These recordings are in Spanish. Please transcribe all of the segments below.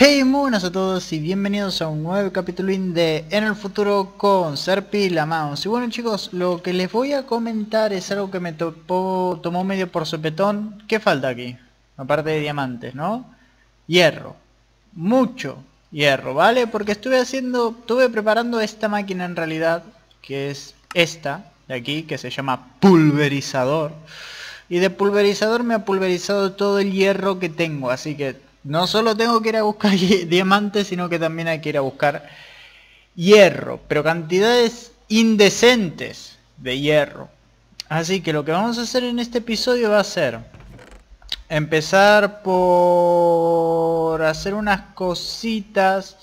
Hey, muy buenas a todos y bienvenidos a un nuevo capítulo de En el Futuro con Serpi la Mouse. Y bueno chicos, lo que les voy a comentar es algo que me tomó medio por sopetón. ¿Qué falta aquí? Aparte de diamantes, ¿no? Hierro. Mucho hierro, ¿vale? Porque estuve preparando esta máquina en realidad, que es esta de aquí, que se llama pulverizador. Y de pulverizador me ha pulverizado todo el hierro que tengo, así que no solo tengo que ir a buscar diamantes, sino que también hay que ir a buscar hierro, pero cantidades indecentes de hierro. Así que lo que vamos a hacer en este episodio va a ser empezar por hacer unas cositas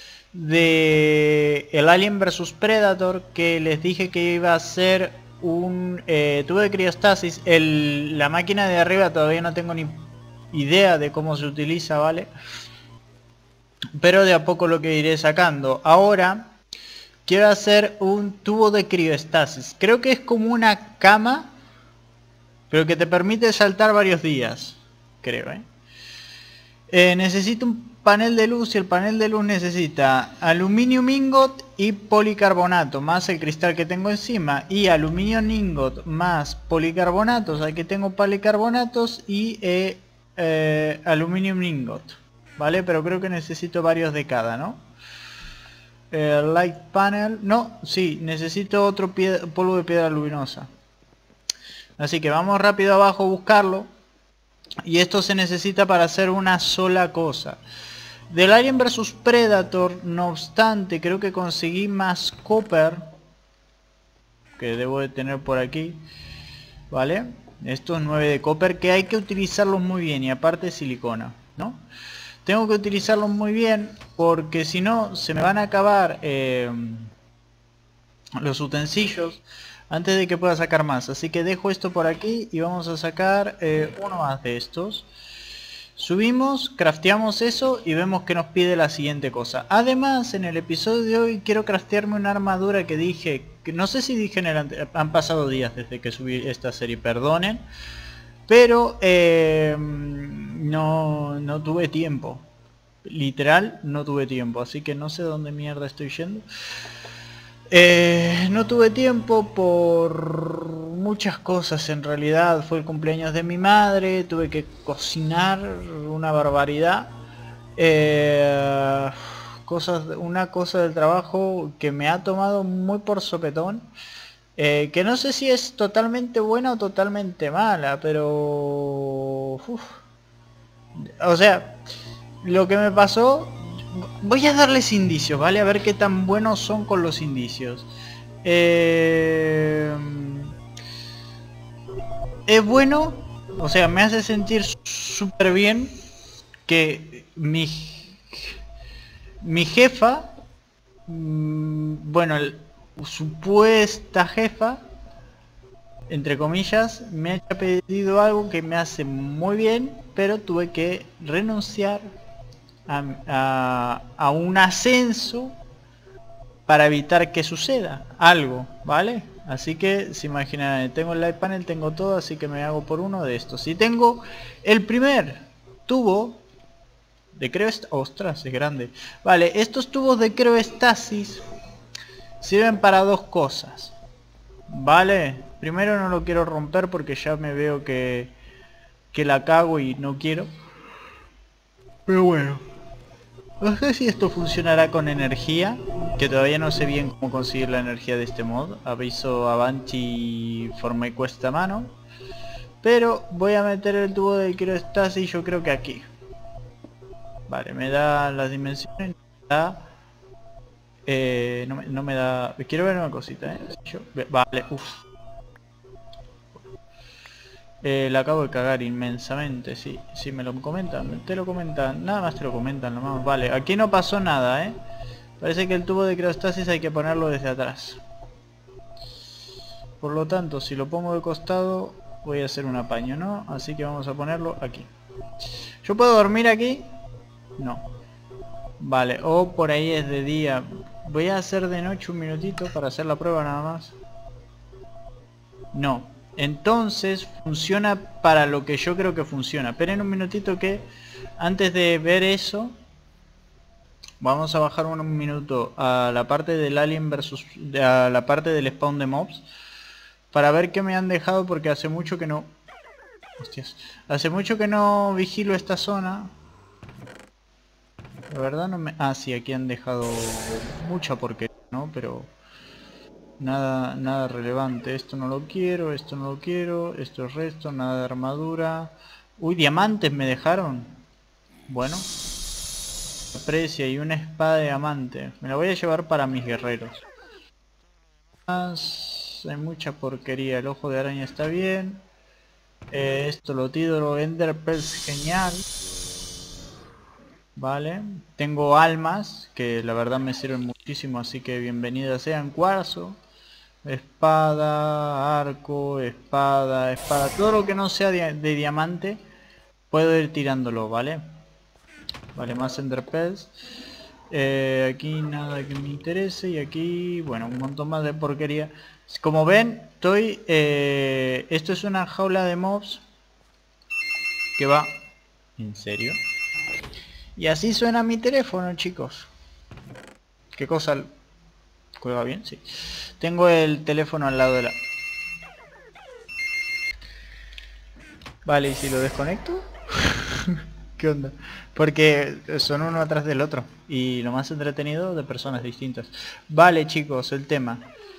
de el Alien vs Predator, que les dije que iba a ser un tubo de criostasis. La máquina de arriba todavía no tengo ni idea de cómo se utiliza, ¿vale? Pero de a poco lo que iré sacando. Ahora quiero hacer un tubo de criostasis. Creo que es como una cama, pero que te permite saltar varios días, creo, necesito un panel de luz, y el panel de luz necesita aluminium ingot y policarbonato, más el cristal que tengo encima, y aluminium ingot más policarbonatos. Aquí tengo policarbonatos y aluminium ingot, ¿vale? Pero creo que necesito varios de cada, ¿no? Light panel, no, sí, necesito otro polvo de piedra luminosa. Así que vamos rápido abajo a buscarlo. Y esto se necesita para hacer una sola cosa. Del Alien vs Predator, no obstante, creo que conseguí más copper, que debo de tener por aquí, ¿vale? Estos 9 de copper, que hay que utilizarlos muy bien, y aparte silicona, ¿no? Tengo que utilizarlos muy bien, porque si no se me van a acabar los utensilios antes de que pueda sacar más. Así que dejo esto por aquí y vamos a sacar uno más de estos. Subimos, crafteamos eso y vemos que nos pide la siguiente cosa. Además, en el episodio de hoy quiero craftearme una armadura que dije, que no sé si dije en el han pasado días desde que subí esta serie, perdonen, pero no tuve tiempo. Literal, no tuve tiempo, así que no sé dónde mierda estoy yendo. No tuve tiempo por muchas cosas. En realidad fue el cumpleaños de mi madre, tuve que cocinar una barbaridad, una cosa del trabajo que me ha tomado muy por sopetón, que no sé si es totalmente buena o totalmente mala, pero o sea, lo que me pasó, voy a darles indicios, ¿vale? A ver qué tan buenos son con los indicios. Es bueno, o sea, me hace sentir súper bien que mi jefa, bueno, supuesta jefa, entre comillas, me haya pedido algo que me hace muy bien, pero tuve que renunciar a un ascenso para evitar que suceda algo, ¿vale? Así que se imaginan, tengo el light panel, tengo todo, así que me hago por uno de estos. Y tengo el primer tubo de ostras, es grande. Vale, estos tubos de criostasis sirven para dos cosas, ¿vale? Primero, no lo quiero romper porque ya me veo que la cago y no quiero. Pero bueno, no sé si esto funcionará con energía, que todavía no sé bien cómo conseguir la energía de este mod. Aviso avanti forma cuesta mano. Pero voy a meter el tubo de criostasis, yo creo que aquí. Vale, me da las dimensiones, me da, no me da. Quiero ver una cosita, vale, uff. La acabo de cagar inmensamente, sí, me lo comentan, te lo comentan, nada más te lo comentan nomás. Vale, aquí no pasó nada, parece que el tubo de criostasis hay que ponerlo desde atrás. Por lo tanto, si lo pongo de costado, voy a hacer un apaño, ¿no? Así que vamos a ponerlo aquí. ¿Yo puedo dormir aquí? No. Vale, o por ahí es de día. Voy a hacer de noche un minutito para hacer la prueba nada más. No. Entonces funciona para lo que yo creo que funciona. Esperen un minutito que antes de ver eso vamos a bajar un minuto a la parte del alien versus... a la parte del spawn de mobs. Para ver qué me han dejado, porque hace mucho que no... Hostias. Hace mucho que no vigilo esta zona. La verdad no me... Ah, sí, aquí han dejado mucha porquería, ¿no? Pero... nada relevante. Esto no lo quiero, esto no lo quiero, esto es resto, nada de armadura. Uy, diamantes me dejaron. Bueno. Aprecia y una espada de diamante. Me la voy a llevar para mis guerreros. Hay mucha porquería. El ojo de araña está bien. Esto lo tiro. Ender Pearls, genial. Vale. Tengo almas que la verdad me sirven muchísimo, así que bienvenidas sean. Cuarzo. Espada, arco, espada. Todo lo que no sea de diamante puedo ir tirándolo, ¿vale? Vale, más enderpearls. Aquí nada que me interese. Y aquí, bueno, un montón más de porquería. Como ven, esto es una jaula de mobs que va... ¿En serio? Y así suena mi teléfono, chicos. ¿Qué cosa? ¿Juega bien? Sí. Tengo el teléfono al lado de la... Vale, ¿y si lo desconecto? ¿Qué onda? Porque son uno atrás del otro. Y lo más entretenido de personas distintas. Vale, chicos, el tema.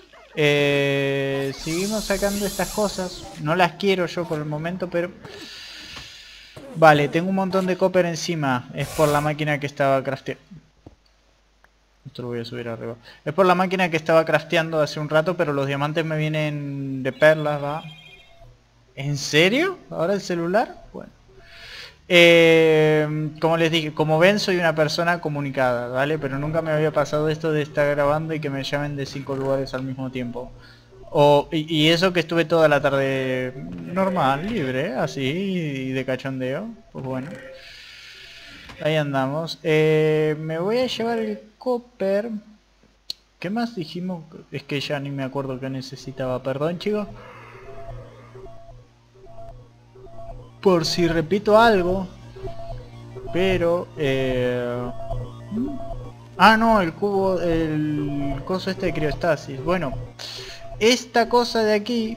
Seguimos sacando estas cosas. No las quiero yo por el momento, pero... Vale, tengo un montón de copper encima. Es por la máquina que estaba crafteando. Esto lo voy a subir arriba. Es por la máquina que estaba crafteando hace un rato, pero los diamantes me vienen de perlas, va. ¿En serio? ¿Ahora el celular? Bueno. Como les dije, como ven, soy una persona comunicada, ¿vale? Pero nunca me había pasado esto de estar grabando y que me llamen de 5 lugares al mismo tiempo. Y eso que estuve toda la tarde normal, libre, así, y de cachondeo. Pues bueno. Ahí andamos. Me voy a llevar el copper. ¿Qué más dijimos? Es que ya ni me acuerdo qué necesitaba. Perdón, chicos. Por si repito algo. Pero... Ah, no, el cubo... El coso este de criostasis. Bueno. Esta cosa de aquí...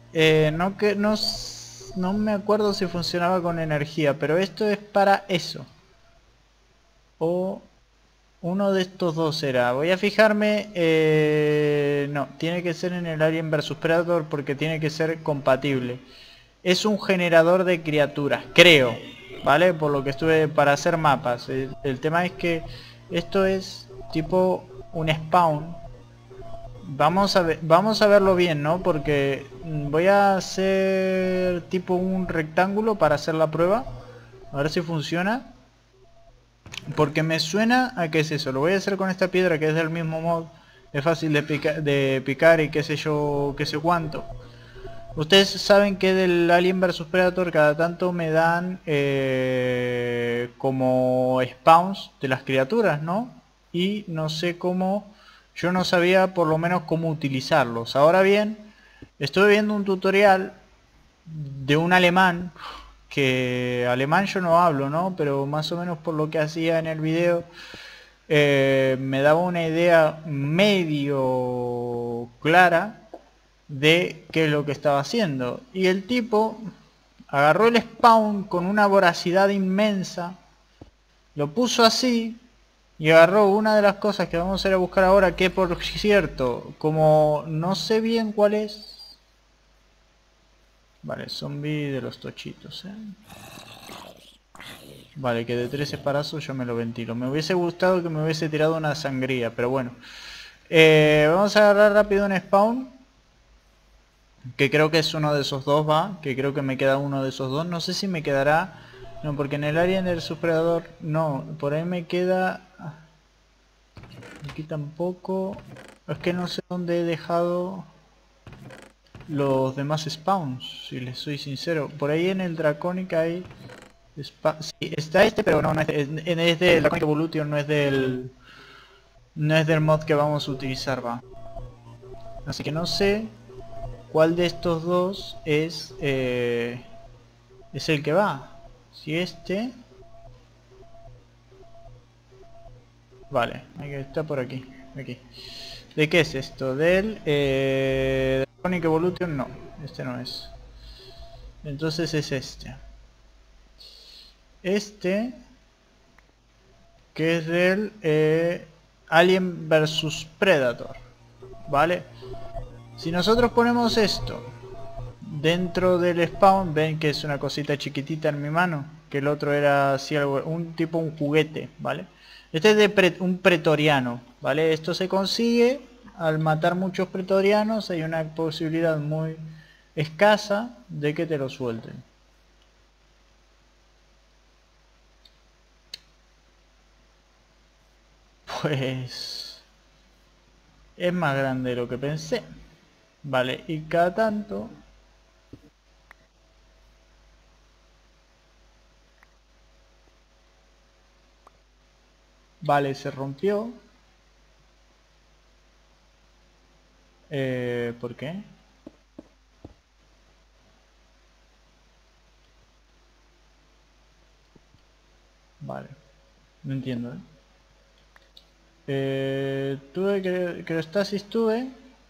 no me acuerdo si funcionaba con energía. Pero esto es para eso. O... Uno de estos dos será. Voy a fijarme... no, tiene que ser en el Alien vs Predator porque tiene que ser compatible. Es un generador de criaturas, creo. ¿Vale? Por lo que estuve para hacer mapas. El tema es que esto es tipo un spawn. Vamos a verlo bien, ¿no? Porque voy a hacer tipo un rectángulo para hacer la prueba. A ver si funciona. Porque me suena a que es eso. Lo voy a hacer con esta piedra que es del mismo mod. Es fácil de picar y qué sé yo, qué sé cuánto. Ustedes saben que del Alien vs Predator cada tanto me dan como spawns de las criaturas, ¿no? Y no sé cómo... Yo no sabía por lo menos cómo utilizarlos. Ahora bien, estoy viendo un tutorial de un alemán, que alemán yo no hablo, ¿no? Pero más o menos por lo que hacía en el video, me daba una idea medio clara de qué es lo que estaba haciendo. Y el tipo agarró el spawn con una voracidad inmensa, lo puso así y agarró una de las cosas que vamos a ir a buscar ahora, que por cierto, como no sé bien cuál es... Vale, zombie de los tochitos, Vale, que de 3 esparazos yo me lo ventilo. Me hubiese gustado que me hubiese tirado una sangría, pero bueno. Vamos a agarrar rápido un spawn. Que creo que es uno de esos dos, va. Que creo que me queda uno de esos dos. No sé si me quedará... No, porque en el área del Predador... No, por ahí me queda... Aquí tampoco... Es que no sé dónde he dejado... los demás spawns, si les soy sincero. Por ahí en el Draconic hay... Sí, está este, pero no es del Draconic Evolution, no es del... No es del mod que vamos a utilizar, va. Así que no sé cuál de estos dos es el que va. Si este... Vale, está por aquí. Aquí. ¿De qué es esto? Del Draconic Evolution, no, este no es. Entonces es este. Este, que es del Alien vs Predator. ¿Vale? Si nosotros ponemos esto dentro del spawn, ven que es una cosita chiquitita en mi mano, que el otro era así algo, un tipo un juguete, ¿vale? Este es de un pretoriano, ¿vale? Esto se consigue al matar muchos pretorianos, hay una posibilidad muy escasa de que te lo suelten. Pues es más grande de lo que pensé. Vale, y cada tanto... Vale, se rompió. ¿Por qué? Vale, no entiendo, tuve criostasis tuve.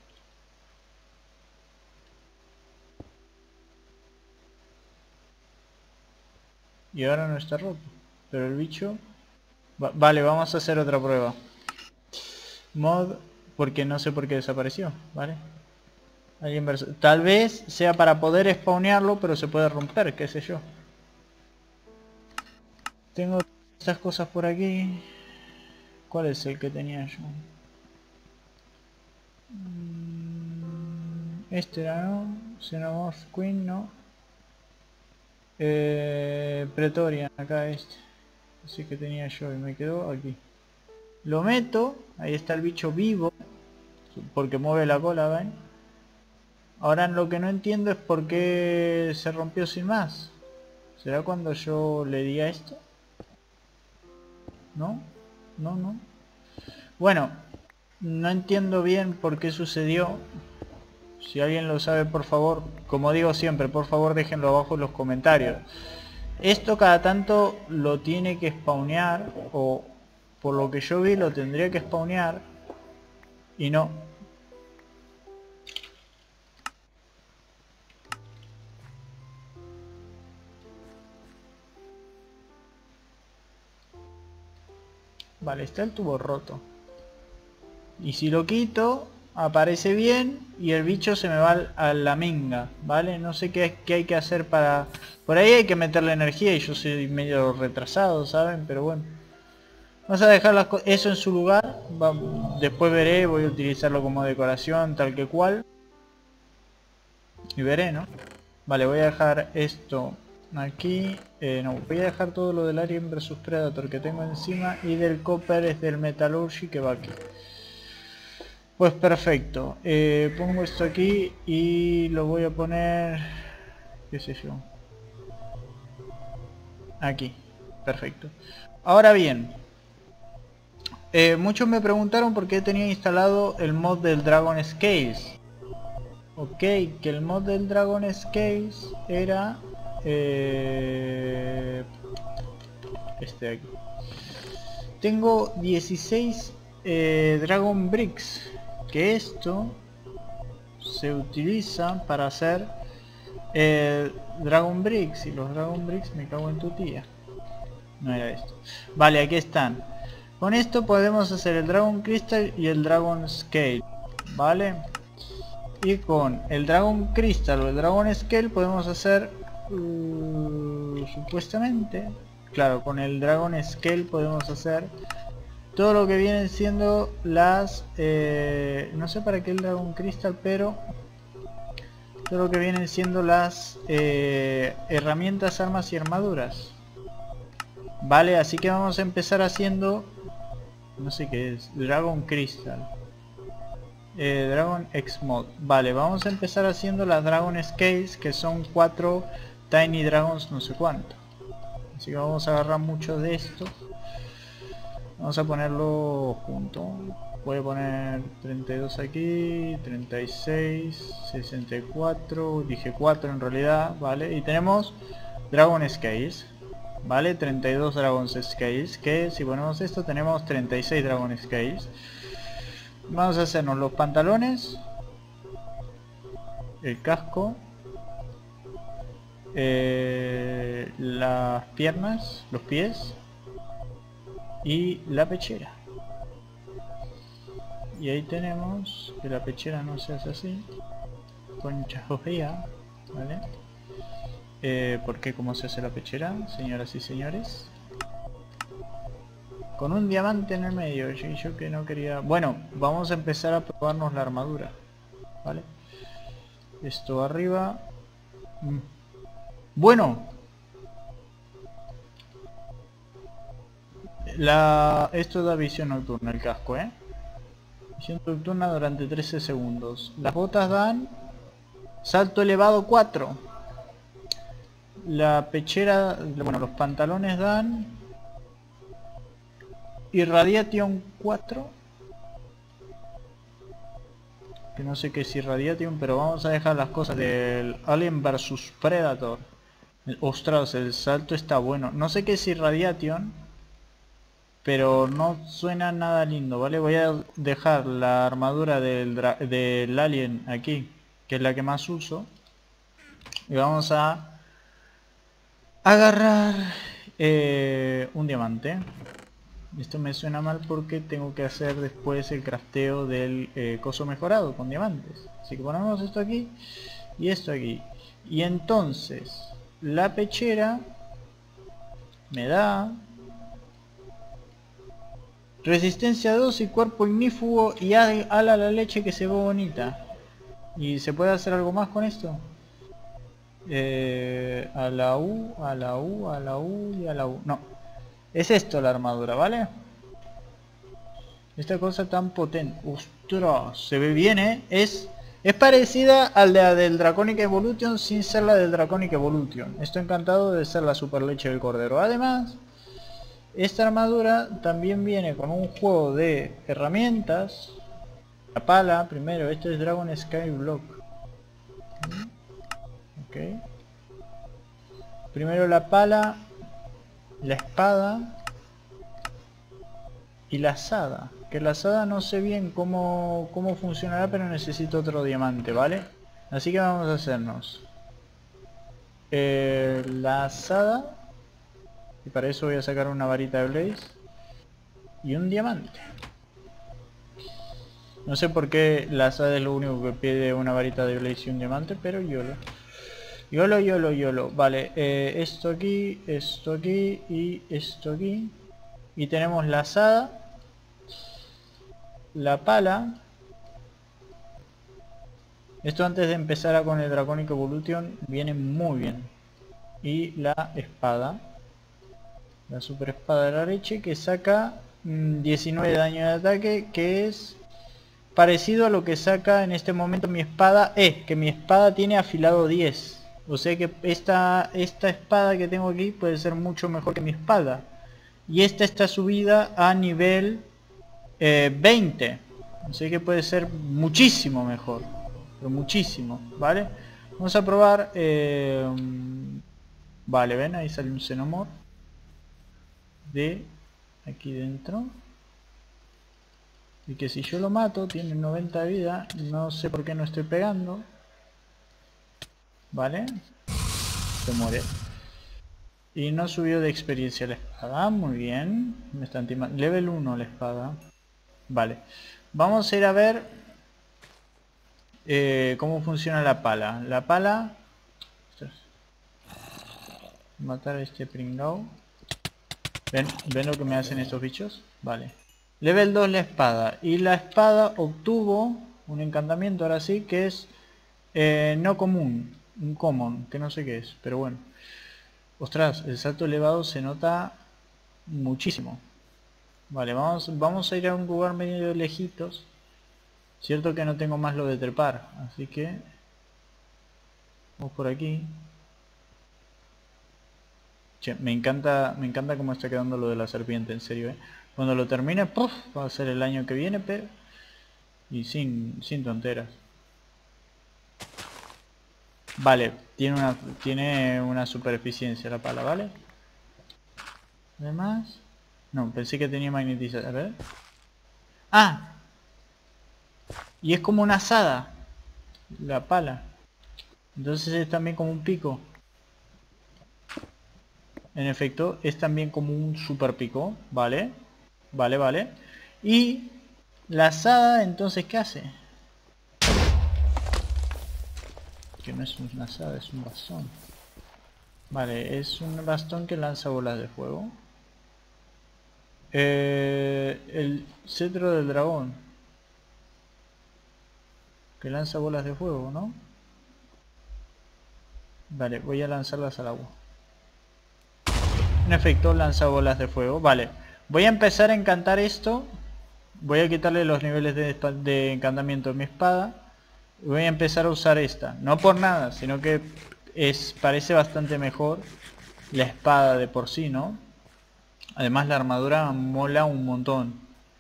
Y ahora no está roto. Pero el bicho... vale, vamos a hacer otra prueba. Mod, porque no sé por qué desapareció, ¿vale? Tal vez sea para poder spawnearlo, pero se puede romper, qué sé yo. Tengo estas cosas por aquí. ¿Cuál es el que tenía yo? Este era, ¿no? Xenomorph Queen, no. Pretorian, acá este. Así que tenía yo y me quedó aquí. Lo meto, ahí está el bicho vivo, porque mueve la cola, ¿ven? Ahora lo que no entiendo es por qué se rompió sin más. ¿Será cuando yo le di a esto? ¿No? No, no. Bueno, no entiendo bien por qué sucedió. Si alguien lo sabe, por favor, como digo siempre, por favor déjenlo abajo en los comentarios. Esto cada tanto lo tiene que spawnear, o por lo que yo vi lo tendría que spawnear, y no. Vale, está el tubo roto. Y si lo quito, aparece bien y el bicho se me va a la minga, ¿vale? No sé qué hay que hacer para... Por ahí hay que meterle energía y yo soy medio retrasado, ¿saben? Pero bueno. Vamos a dejar eso en su lugar. Después veré, voy a utilizarlo como decoración tal que cual. Y veré, ¿no? Vale, voy a dejar esto aquí. No, voy a dejar todo lo del Alien vs Predator que tengo encima. Y del Copper es del Metallurgy que va aquí. Pues perfecto. Pongo esto aquí y lo voy a poner... qué sé yo. Aquí. Perfecto. Ahora bien. Muchos me preguntaron por qué tenía instalado el mod del Dragon Scales. Ok, que el mod del Dragon Scales era... este de aquí. Tengo 16 Dragon Bricks. Que esto se utiliza para hacer Dragon Bricks. Y los Dragon Bricks me cago en tu tía. No era esto. Vale, aquí están. Con esto podemos hacer el Dragon Crystal y el Dragon Scale. Vale. Y con el Dragon Crystal o el Dragon Scale podemos hacer... supuestamente... Claro, con el Dragon Scale podemos hacer... todo lo que vienen siendo las... no sé para qué el Dragon Crystal, pero... todo lo que vienen siendo las herramientas, armas y armaduras. Vale, así que vamos a empezar haciendo... no sé qué es, Dragon Crystal. Dragon X Mod. Vale, vamos a empezar haciendo las Dragon Scales, que son 4 Tiny Dragons no sé cuánto. Así que vamos a agarrar mucho de esto. Vamos a ponerlo junto. Voy a poner 32 aquí, 36, 64, dije 4 en realidad, vale. Y tenemos Dragon Scales. ¿vale? 32 Dragon Scales, que si ponemos esto tenemos 36 Dragon Scales. Vamos a hacernos los pantalones, el casco, las piernas, los pies y la pechera. Y ahí tenemos que la pechera no se hace así, concha jojea, ¿vale? ¿Por qué? ¿Cómo se hace la pechera, señoras y señores? Con un diamante en el medio, y yo que no quería... Bueno, vamos a empezar a probarnos la armadura, ¿vale? Esto arriba... Bueno, esto da visión nocturna, el casco, ¿eh? Visión nocturna durante 13 segundos. Las botas dan salto elevado 4. La pechera, bueno, los pantalones dan Irradiation 4. Que no sé qué es Irradiation, pero vamos a dejar las cosas del Alien vs Predator. Ostras, el salto está bueno. No sé qué es Irradiation, pero no suena nada lindo, ¿vale? Voy a dejar la armadura del Alien aquí, que es la que más uso. Y vamos a agarrar un diamante. Esto me suena mal porque tengo que hacer después el crafteo del coso mejorado con diamantes. Así que ponemos esto aquí y esto aquí. Y entonces la pechera me da resistencia 2 y cuerpo ignífugo y ala a la leche que se ve bonita. ¿Y se puede hacer algo más con esto? A la U, a la U, a la U y a la U. No. Es esto la armadura, ¿vale? Esta cosa tan potente. ¡Ostras! Se ve bien, ¿eh? Es parecida al de la del Draconic Evolution sin ser la del Draconic Evolution. Estoy encantado de ser la super leche del cordero. Además, esta armadura también viene con un juego de herramientas. La pala, primero, este es Dragon Skyblock. Ok. Primero la pala, la espada y la azada. Que la azada no sé bien cómo funcionará, pero necesito otro diamante, ¿vale? Así que vamos a hacernos la azada. Y para eso voy a sacar una varita de Blaze y un diamante. No sé por qué la azada es lo único que pide una varita de Blaze y un diamante, pero YOLO. YOLO. Vale, esto aquí y esto aquí. Y tenemos la azada, la pala. Esto antes de empezar con el Draconic Evolution viene muy bien. Y la espada. La super espada de la leche que saca 19 de daño de ataque, que es parecido a lo que saca en este momento mi espada. Que mi espada tiene afilado 10. O sea que esta espada que tengo aquí puede ser mucho mejor que mi espada. Y esta está subida a nivel 20. O sea que puede ser muchísimo mejor. Pero muchísimo, ¿vale? Vamos a probar. Vale, ven, ahí sale un Xenomorph de aquí dentro. Y que si yo lo mato, tiene 90 de vida. No sé por qué no estoy pegando. Vale. Se muere. Y no subió de experiencia la espada. Muy bien. Me están timando. Level 1 la espada. Vale. Vamos a ir a ver cómo funciona la pala. La pala... Ostras. Matar a este pringao. ¿Ven lo que me hacen estos bichos? Vale. Level 2 la espada. Y la espada obtuvo un encantamiento ahora sí que es no común. Un common, que no sé qué es, pero bueno. Ostras, el salto elevado se nota muchísimo. Vale, vamos a ir a un lugar medio lejitos. Cierto que no tengo más lo de trepar, así que vamos por aquí. Che, me encanta cómo está quedando lo de la serpiente, en serio, ¿eh? Cuando lo termine, ¡puff! Va a ser el año que viene, pero... Y sin tonteras. Vale, tiene una super eficiencia la pala, ¿vale? Además... No, pensé que tenía magnetizador. A ver. ¡Ah! Y es como una azada. La pala. Entonces es también como un pico. En efecto, es también como un super pico. Vale. Vale, vale. Y la azada, entonces, ¿qué hace? Que no es una azada, es un bastón. Vale, es un bastón que lanza bolas de fuego. El cetro del dragón. Que lanza bolas de fuego, ¿no? Vale, voy a lanzarlas al agua. En efecto, lanza bolas de fuego. Vale, voy a empezar a encantar esto. Voy a quitarle los niveles de encantamiento de mi espada. Y voy a empezar a usar esta. No por nada, sino que parece bastante mejor la espada de por sí, ¿no? Además la armadura mola un montón.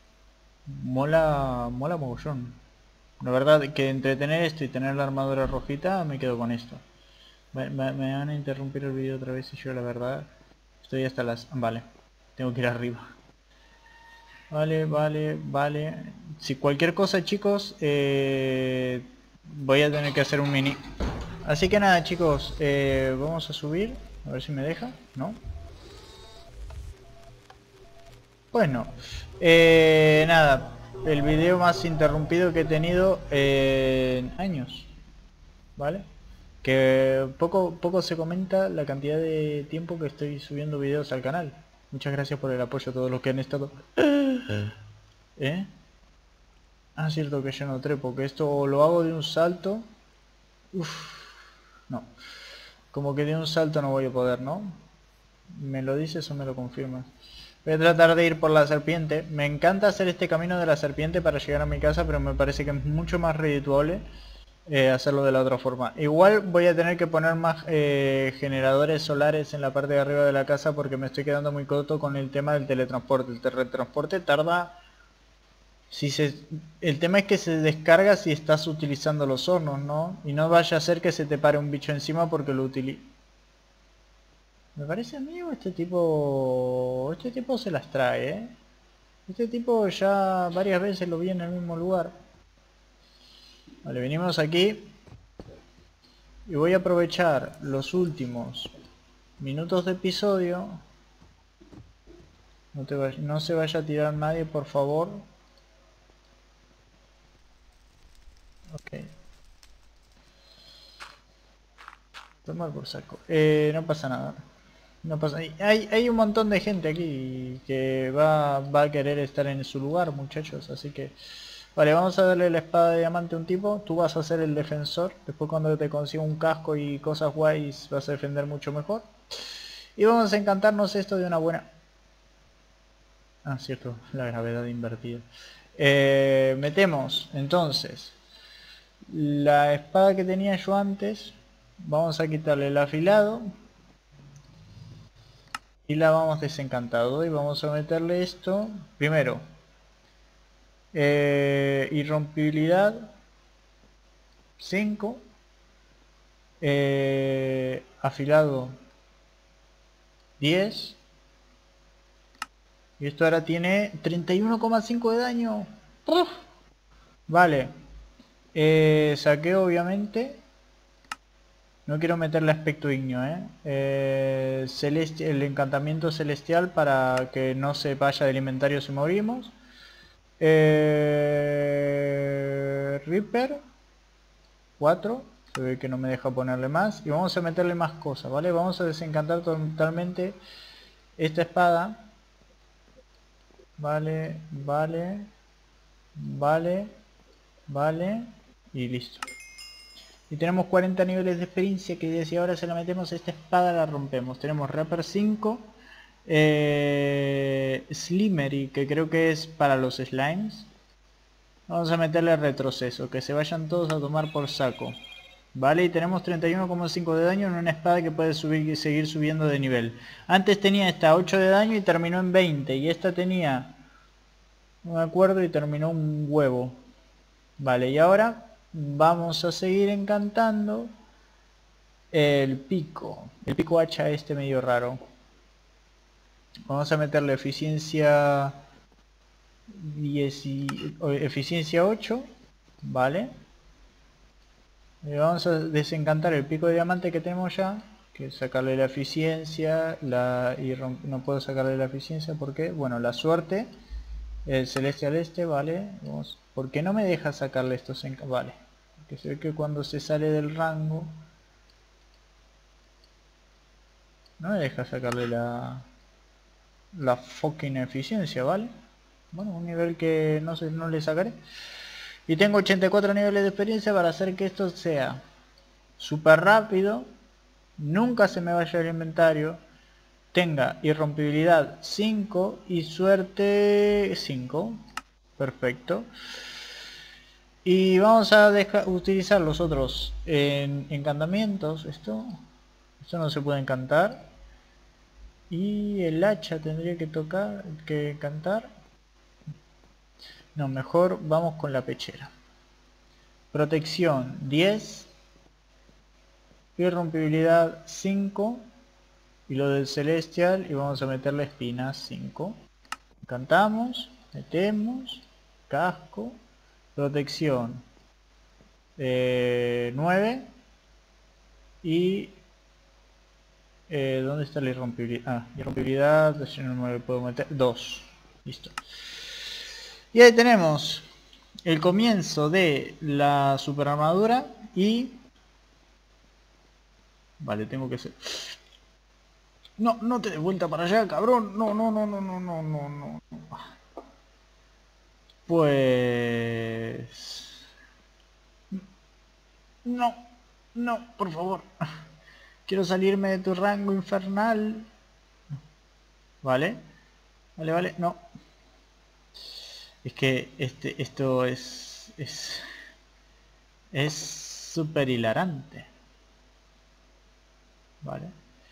Mola mogollón. La verdad que entre tener esto y tener la armadura rojita me quedo con esto. Me van a interrumpir el vídeo otra vez y yo la verdad estoy hasta las... Vale, tengo que ir arriba. Vale, vale, vale. Si cualquier cosa, chicos, voy a tener que hacer un mini. Así que nada, chicos, vamos a subir. A ver si me deja, ¿no? Pues no. Nada, el video más interrumpido que he tenido en años. ¿Vale? Que poco se comenta la cantidad de tiempo que estoy subiendo videos al canal. Muchas gracias por el apoyo a todos los que han estado. ¿Eh? Ah, cierto que yo no trepo, que esto lo hago de un salto. Uf, no. Como que de un salto no voy a poder, ¿no? ¿Me lo dices o me lo confirmas? Voy a tratar de ir por la serpiente. Me encanta hacer este camino de la serpiente para llegar a mi casa, pero me parece que es mucho más redituable hacerlo de la otra forma. Igual voy a tener que poner más generadores solares en la parte de arriba de la casa porque me estoy quedando muy corto con el tema del teletransporte. El teletransporte tarda... El tema es que se descarga si estás utilizando los hornos, ¿no? Y no vaya a ser que se te pare un bicho encima porque lo utiliza. Me parece a mí o este tipo... Este tipo se las trae, ¿eh? Este tipo ya varias veces lo vi en el mismo lugar. Vale, venimos aquí. Y voy a aprovechar los últimos minutos de episodio. No se vaya a tirar nadie, por favor. Ok. Tomar por saco. No pasa nada. No pasa. Hay un montón de gente aquí que va a querer estar en su lugar, muchachos. Así que... Vale, vamos a darle la espada de diamante a un tipo. Tú vas a ser el defensor. Después cuando te consiga un casco y cosas guays vas a defender mucho mejor. Y vamos a encantarnos esto de una buena... Ah, cierto, la gravedad invertida. Metemos entonces la espada que tenía yo antes. Vamos a quitarle el afilado. Y la vamos desencantado. Y vamos a meterle esto. Primero. Irrompibilidad 5. Afilado 10. Y esto ahora tiene 31,5 de daño. ¡Uf! Vale. Saqueo obviamente. No quiero meterle aspecto ignio, el encantamiento celestial para que no se vaya del inventario si morimos. Reaper 4. Se ve que no me deja ponerle más. Y vamos a meterle más cosas, ¿vale? Vamos a desencantar totalmente esta espada. Vale, vale, vale, vale. Y listo. Y tenemos 40 niveles de experiencia que si ahora se la metemos a esta espada la rompemos. Tenemos Reaper 5. Slimery, que creo que es para los slimes. Vamos a meterle retroceso, que se vayan todos a tomar por saco. Vale, y tenemos 31,5 de daño en una espada que puede subir y seguir subiendo de nivel. Antes tenía esta 8 de daño y terminó en 20. Y esta tenía... No me acuerdo y terminó un huevo. Vale, y ahora vamos a seguir encantando el pico. El pico hacha este medio raro. Vamos a meterle eficiencia 10 o eficiencia 8, ¿vale? Y vamos a desencantar el pico de diamante que tenemos ya, que es sacarle la eficiencia, no puedo sacarle la eficiencia porque, bueno, la suerte, el celestial vale, vamos, ¿por qué no me deja sacarle estos vale? Que se ve que cuando se sale del rango no me deja sacarle la fucking eficiencia, ¿vale? Bueno, un nivel que no sé, no le sacaré. Y tengo 84 niveles de experiencia para hacer que esto sea súper rápido, nunca se me vaya el inventario, tenga irrompibilidad 5 y suerte 5. Perfecto. Y vamos a utilizar los otros encantamientos. Esto no se puede encantar. Y el hacha tendría que cantar. No, mejor vamos con la pechera. Protección 10. Irrompibilidad 5. Y lo del celestial. Y vamos a meterle espinas 5. Cantamos. Metemos. Casco. Protección 9. Y ¿dónde está la irrompibilidad? Ah, irrompibilidad, no me puedo meter. 2. Listo. Y ahí tenemos el comienzo de la super armadura y... Vale, tengo que ser... No, no te des vuelta para allá, cabrón. No, no, no, no, no, no, no, no. Pues... No, no, por favor. Quiero salirme de tu rango infernal. Vale. Vale, vale, no. Es que esto es súper hilarante. Vale.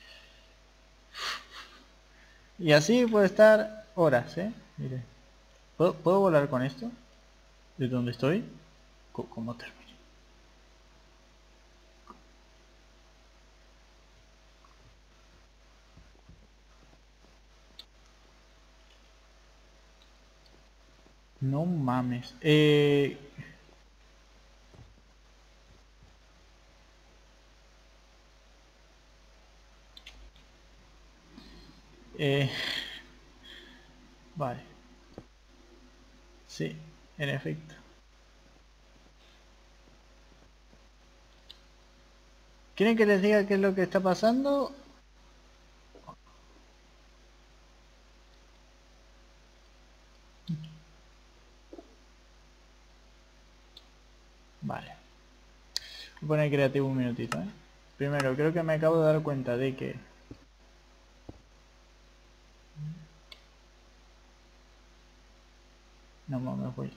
Y así puede estar horas, Mire. ¿Puedo volar con esto? ¿De dónde estoy? ¿Cómo termino? No mames. Eh, vale. Sí, en efecto. ¿Quieren que les diga qué es lo que está pasando? Vale. Voy a poner creativo un minutito, Primero, creo que me acabo de dar cuenta de que... No mames, voy.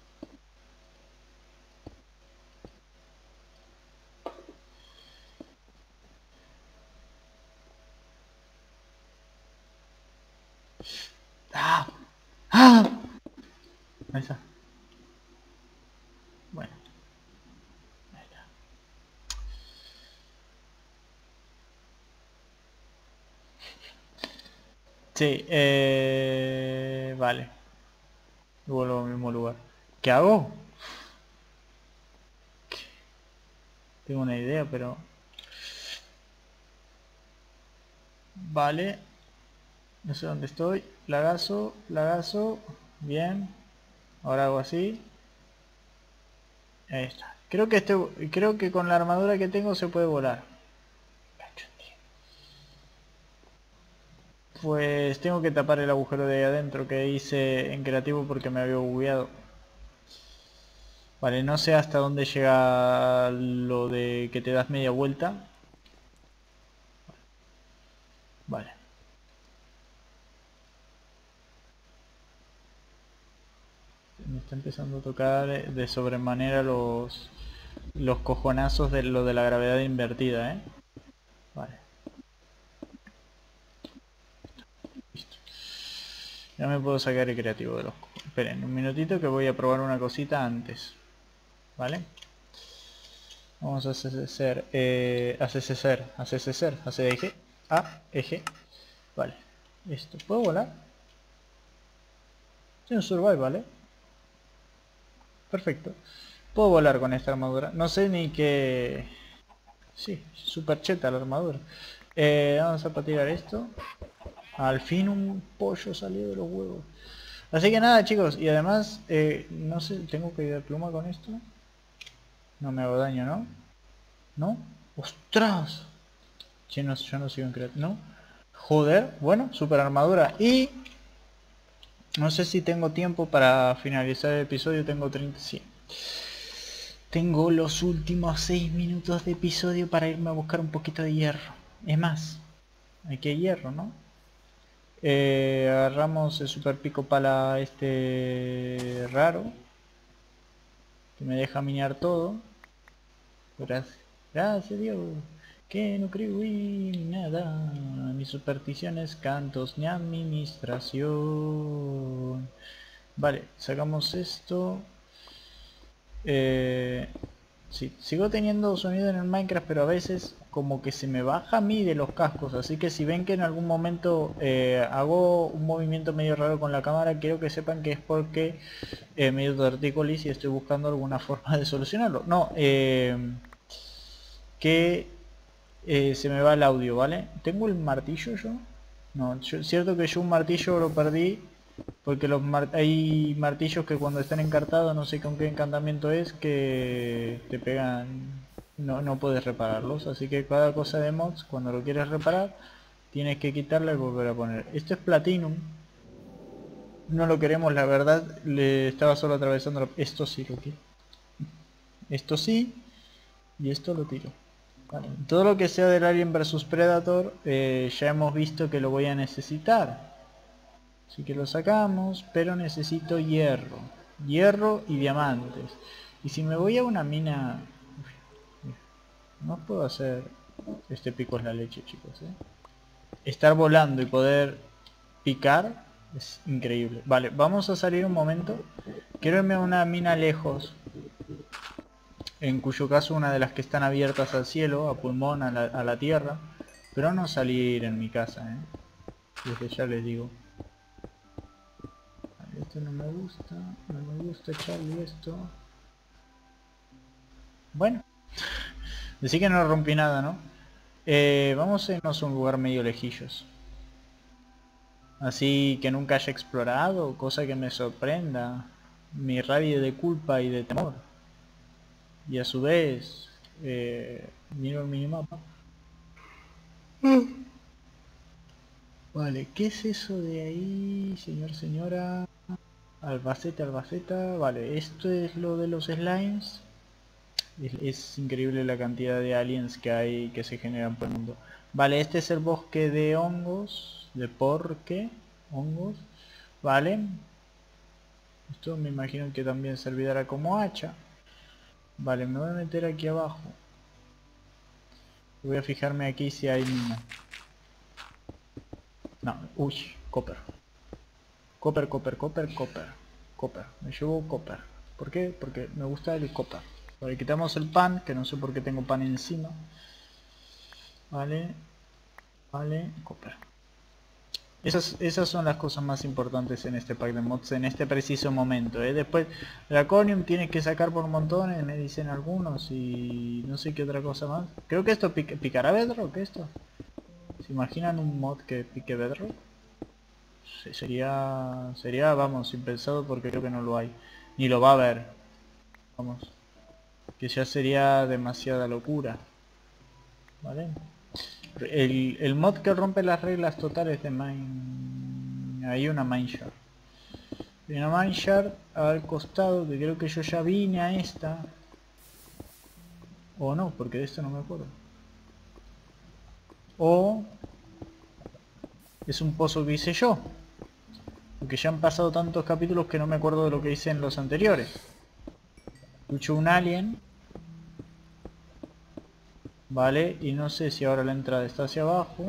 ¡Ah! ¡Ah! Ahí está. Bueno. Ahí está. Sí, vale. Vuelvo al mismo lugar. ¿Qué hago? Tengo una idea, pero... Vale. No sé dónde estoy. Lagazo, lagazo. Bien. Ahora hago así. Ahí está. Creo que con la armadura que tengo se puede volar. Pues tengo que tapar el agujero de ahí adentro que hice en creativo porque me había bugueado. Vale, no sé hasta dónde llega lo de que te das media vuelta. Vale. Me está empezando a tocar de sobremanera los cojonazos de lo de la gravedad invertida, Vale. Listo. Ya me puedo sacar el creativo de los cojones. Esperen un minutito que voy a probar una cosita antes. ¿Vale? Vamos a hacer eje, A, eje. Vale. Esto, ¿puedo volar? Soy un survival, ¿vale? Perfecto. Puedo volar con esta armadura. No sé ni qué... Sí, super cheta la armadura. Vamos a tirar esto. Al fin un pollo salió de los huevos. Así que nada, chicos. Y además, no sé, ¿tengo que ir de pluma con esto? No me hago daño, ¿no? ¿No? ¡Ostras! Che, no, yo no sigo en creativo. ¿No? Joder. Bueno, super armadura. Y... no sé si tengo tiempo para finalizar el episodio. Tengo 30... Sí. Tengo los últimos 6 minutos de episodio para irme a buscar un poquito de hierro. Es más, hay que hierro, ¿no? Agarramos el super pico pala este raro, que me deja minear todo. Gracias, gracias Dios, que no creo en nada. Mis supersticiones, cantos ni administración. Vale, sacamos esto. Sí, sigo teniendo sonido en el Minecraft, pero a veces como que se me baja a mí de los cascos, así que si ven que en algún momento hago un movimiento medio raro con la cámara, quiero que sepan que es porque me dio tortícolis y estoy buscando alguna forma de solucionarlo. No, que se me va el audio, ¿vale? ¿Tengo el martillo yo? No, es cierto que yo un martillo lo perdí porque hay martillos que cuando están encartados, no sé con qué encantamiento es, que te pegan, no puedes repararlos. Así que cada cosa de mods, cuando lo quieres reparar, tienes que quitarla y volver a poner. Esto es Platinum. No lo queremos, la verdad, le estaba solo atravesando esto sí lo quiero. Esto sí, y esto lo tiro. Vale. Todo lo que sea del Alien vs Predator, ya hemos visto que lo voy a necesitar. Así que lo sacamos, pero necesito hierro. Hierro y diamantes. Y si me voy a una mina... no puedo hacer... Este pico es la leche, chicos, ¿eh? Estar volando y poder picar es increíble. Vale, vamos a salir un momento. Quiero irme a una mina lejos. En cuyo caso una de las que están abiertas al cielo, a pulmón, a la tierra. Pero no salir en mi casa, ¿eh? Desde ya les digo. Esto no me gusta Charlie esto. Bueno, decí que no rompí nada, ¿no? Vamos a irnos a un lugar medio lejillos. Así que nunca haya explorado, cosa que me sorprenda. Mi rabia de culpa y de temor. Y a su vez, miro el minimapa. Vale, ¿qué es eso de ahí, señor, señora? Albacete, Albaceta. Vale, esto es lo de los slimes. Es increíble la cantidad de aliens que hay que se generan por el mundo. Vale, este es el bosque de hongos. De porqué. Hongos. Vale. Esto me imagino que también servirá como hacha. Vale, me voy a meter aquí abajo. Voy a fijarme aquí si hay mina. No, uy, copper. Copper, copper, copper, copper. Copper, me llevo copper. ¿Por qué? Porque me gusta el copper. Vale, quitamos el pan, que no sé por qué tengo pan encima. Vale. Vale, copper. Esas son las cosas más importantes en este pack de mods en este preciso momento, ¿eh? Después Draconium tienes que sacar por montones, me dicen algunos, y no sé qué otra cosa más. Creo que esto picará Bedrock, esto. ¿Se imaginan un mod que pique Bedrock? Sí, sería, vamos, impensado porque creo que no lo hay. Ni lo va a haber. Vamos. Que ya sería demasiada locura. ¿Vale? El mod que rompe las reglas totales de Mine... Hay una Mineshard. Hay una Mineshard al costado, que creo que yo ya vine a esta. O no, porque de esto no me acuerdo. O... es un pozo que hice yo. Porque ya han pasado tantos capítulos que no me acuerdo de lo que hice en los anteriores. Lucho un alien. Vale, y no sé si ahora la entrada está hacia abajo.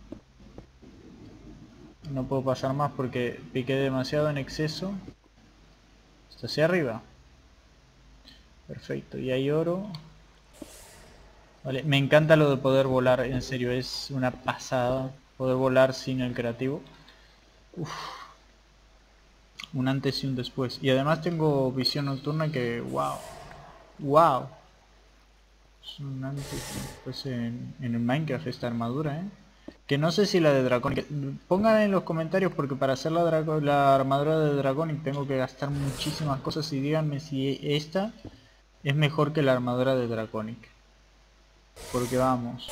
No puedo pasar más porque piqué demasiado en exceso. Está hacia arriba. Perfecto, y hay oro. Vale, me encanta lo de poder volar, en serio, es una pasada poder volar sin el creativo. Uf, un antes y un después. Y además tengo visión nocturna que, wow, wow. Es un antes y un después en el Minecraft esta armadura, Que no sé si la de Draconic. Pongan en los comentarios porque para hacer la armadura de Draconic tengo que gastar muchísimas cosas y díganme si esta es mejor que la armadura de Draconic. Porque vamos.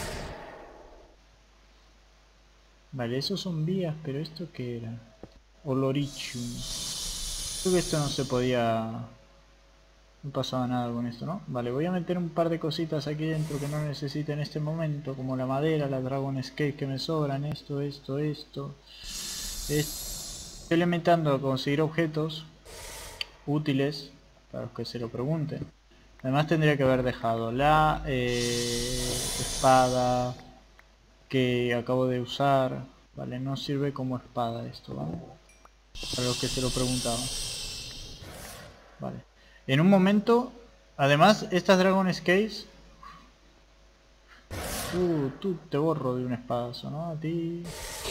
Vale, esos son vías, pero ¿esto qué era? Olorichum. Creo que esto no se podía... No pasaba nada con esto, ¿no? Vale, voy a meter un par de cositas aquí dentro que no necesite en este momento, como la madera, la Dragon Escape que me sobran, esto. Estoy limitando a conseguir objetos útiles, para los que se lo pregunten. Además tendría que haber dejado la espada que acabo de usar. Vale, no sirve como espada esto, ¿vale? Para los que se lo preguntaban. Vale. En un momento, además, estas Dragon Scales... tú te borro de un espadazo, ¿no? A ti...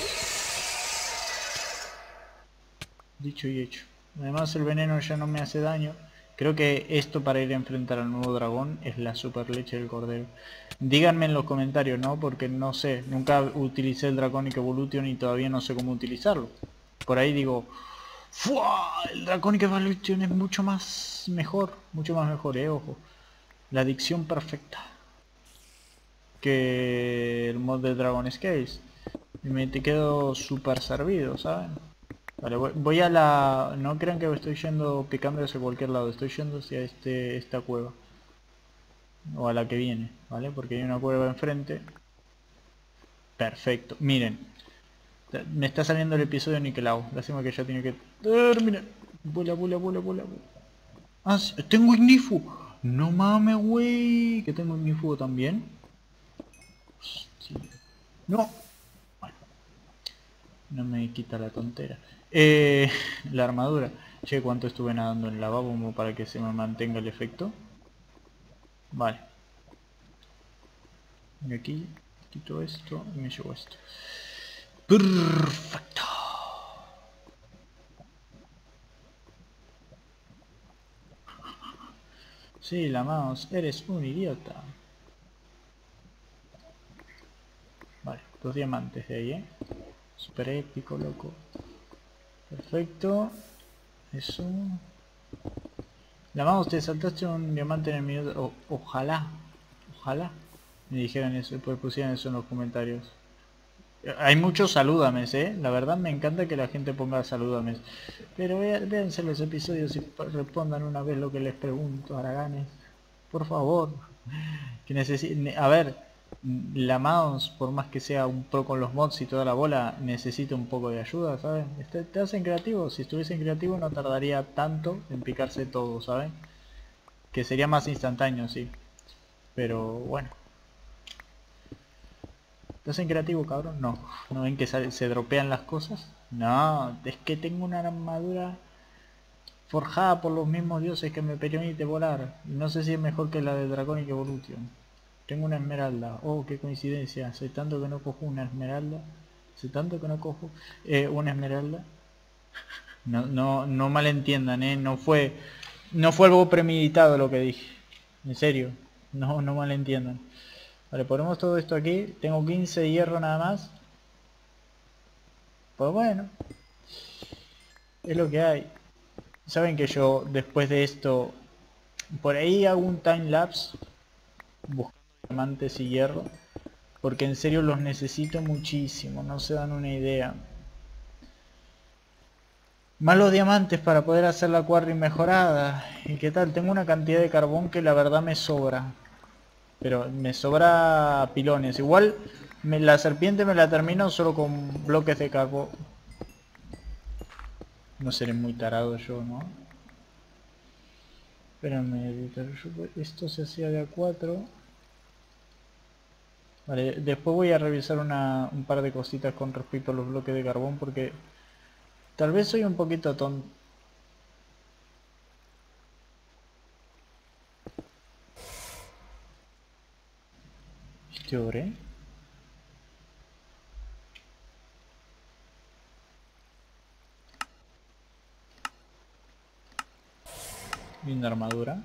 Dicho y hecho. Además el veneno ya no me hace daño. Creo que esto para ir a enfrentar al nuevo dragón es la super leche del cordero. Díganme en los comentarios, ¿no? Porque no sé, nunca utilicé el Draconic Evolution y todavía no sé cómo utilizarlo. Por ahí digo, ¡fua! El Draconic Evolution es mucho más mejor, ojo. La adicción perfecta que el mod de Dragon Scales. Y me te quedo súper servido, ¿saben? Vale, voy a la... No crean que estoy yendo picando hacia cualquier lado, estoy yendo hacia esta cueva. O a la que viene, ¿vale? Porque hay una cueva enfrente. Perfecto, miren. Me está saliendo el episodio niquelado. Lástima que ya tiene que terminar. Vuela. Ah, sí, tengo ignifu. No mames, güey. Que tengo ignifu también. Hostia. No. Bueno, no me quita la tontera. La armadura. Che, cuánto estuve nadando en lavabo como para que se me mantenga el efecto. Vale. Y aquí quito esto y me llevo esto. Perfecto. Sí, la mouse, eres un idiota. Vale, 2 diamantes de ahí, super épico, loco. Perfecto. Eso. La mouse, te saltaste un diamante en el minuto. Ojalá. Ojalá. Me dijeran eso, pues pusieran eso en los comentarios. Hay muchos salúdames, La verdad me encanta que la gente ponga salúdames. Pero véanse los episodios y respondan una vez lo que les pregunto, haraganes. Por favor. A ver, la mouse, por más que sea un pro con los mods y toda la bola, necesita un poco de ayuda, ¿saben? Te hacen creativo. Si estuviesen creativo no tardaría tanto en picarse todo, ¿saben? Que sería más instantáneo, sí. Pero bueno. ¿Te hacen creativo, cabrón? No. ¿No ven que se dropean las cosas? No, es que tengo una armadura forjada por los mismos dioses que me permite volar. Y no sé si es mejor que la de Draconic Evolution. Tengo una esmeralda. Oh, qué coincidencia. Hace tanto que no cojo una esmeralda. Hace tanto que no cojo una esmeralda. No malentiendan, no fue algo premeditado lo que dije. En serio. No malentiendan. Vale, ponemos todo esto aquí. Tengo 15 de hierro nada más. Pues bueno, es lo que hay. Saben que yo después de esto, por ahí hago un time lapse buscando diamantes y hierro. Porque en serio los necesito muchísimo, no se dan una idea. Más los diamantes para poder hacer la quarry mejorada. ¿Y qué tal? Tengo una cantidad de carbón que la verdad me sobra. Pero me sobra pilones. Igual la serpiente me la termino solo con bloques de carbón. No seré muy tarado yo, ¿no? Espérame, esto se hacía de A4. Vale, después voy a revisar un par de cositas con respecto a los bloques de carbón porque tal vez soy un poquito tonto. Este ore. Linda armadura.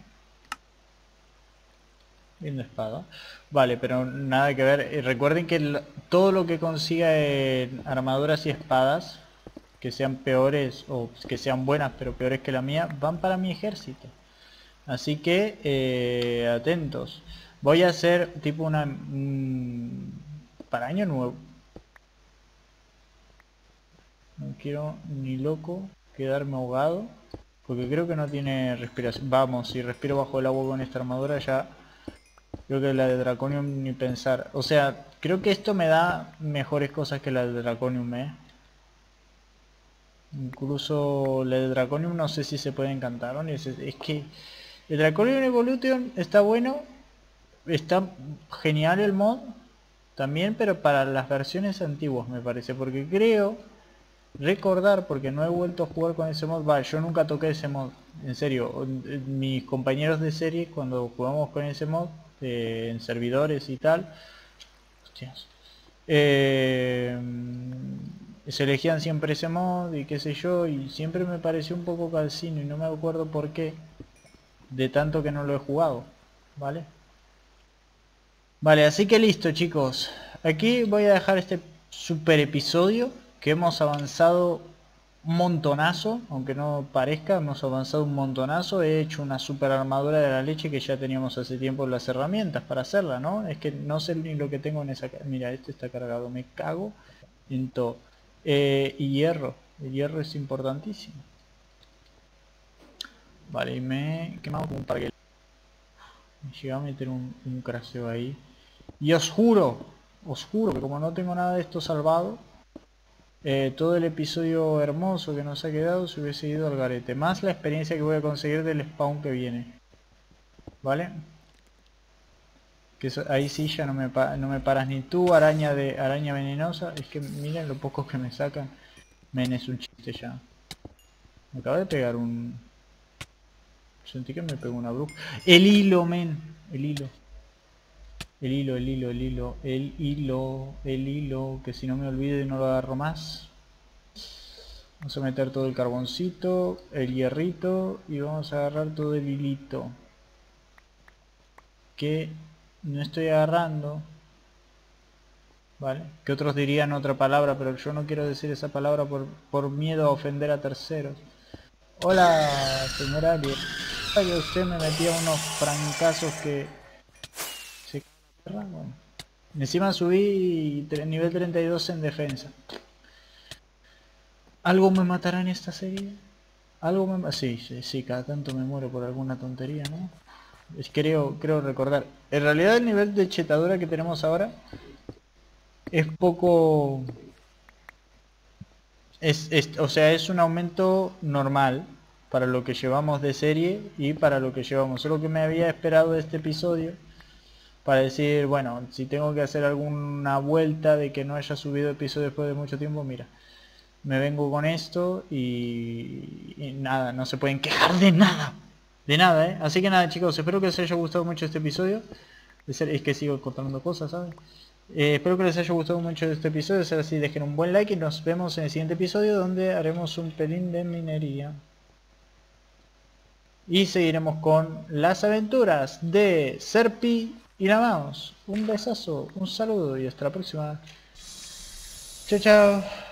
Linda espada. Vale, pero nada que ver. Recuerden que todo lo que consiga en armaduras y espadas, que sean peores o que sean buenas pero peores que la mía, van para mi ejército. Así que atentos. Voy a hacer tipo una... para año nuevo. No quiero ni loco quedarme ahogado. Porque creo que no tiene respiración. Vamos, si respiro bajo el agua con esta armadura ya... Creo que la de Draconium ni pensar. O sea, creo que esto me da mejores cosas que la de Draconium, Incluso la de Draconium no sé si se puede encantar, ¿no? Es que el Draconium Evolution está bueno. Está genial el mod también, pero para las versiones antiguas me parece. Porque creo recordar, porque no he vuelto a jugar con ese mod. Yo nunca toqué ese mod. En serio, mis compañeros de serie cuando jugamos con ese mod en servidores y tal, hostias, se elegían siempre ese mod y qué sé yo, y siempre me pareció un poco calcino y no me acuerdo por qué, de tanto que no lo he jugado, ¿vale? Vale, así que listo, chicos, aquí voy a dejar este super episodio, que hemos avanzado un montonazo, aunque no parezca, hemos avanzado un montonazo. He hecho una super armadura de la leche que ya teníamos hace tiempo las herramientas para hacerla, ¿no? Es que no sé ni lo que tengo en esa... Mira, este está cargado, me cago en todo. Y hierro, el hierro es importantísimo. Vale, y me he quemado como un parque. Me llega a meter un craseo ahí. Y os juro que como no tengo nada de esto salvado, todo el episodio hermoso que nos ha quedado se hubiese ido al garete. Más la experiencia que voy a conseguir del spawn que viene. ¿Vale? Que eso, ahí sí ya no me paras ni tú, araña venenosa. Es que miren lo poco que me sacan. Men, es un chiste ya. Me acaba de pegar un... Sentí que me pegó una bruja. El hilo, men. El hilo. El hilo, que si no me olvido y no lo agarro más. Vamos a meter todo el carboncito, el hierrito y vamos a agarrar todo el hilito. Que no estoy agarrando. Vale, que otros dirían otra palabra, pero yo no quiero decir esa palabra por miedo a ofender a terceros. Hola, señora Ariel. Que usted me metía unos francazos que... Bueno. Encima subí nivel 32 en defensa. ¿Algo me matará en esta serie? ¿Algo me... Sí, cada tanto me muero por alguna tontería, ¿no? Creo recordar. En realidad el nivel de chetadura que tenemos ahora es poco... o sea, es un aumento normal para lo que llevamos de serie y para lo que llevamos. Solo que me había esperado de este episodio para decir, bueno, si tengo que hacer alguna vuelta de que no haya subido episodio después de mucho tiempo, mira, me vengo con esto y nada, no se pueden quejar de nada. De nada, Así que nada, chicos, espero que les haya gustado mucho este episodio. Es que sigo contando cosas, ¿sabes? Espero que les haya gustado mucho este episodio. De ser así, dejen un buen like y nos vemos en el siguiente episodio donde haremos un pelín de minería. Y seguiremos con las aventuras de Serpi y nada más. Un besazo, un saludo y hasta la próxima. Chao, chao.